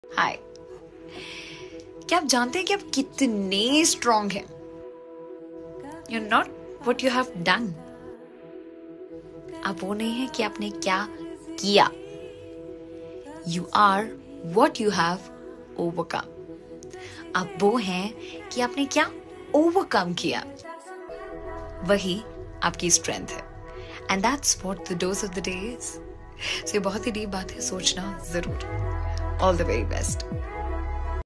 हाय, क्या आप जानते हैं कि आप कितने स्ट्रांग हैं? You are not what you have done. आप वो नहीं है कि आपने क्या किया। You are what you have overcome. आप वो हैं कि आपने क्या ओवरकम किया। वही आपकी स्ट्रेंथ है। And that's what the dose of the day is. So ये बहुत ही डीप बात है, सोचना जरूर। All the very best.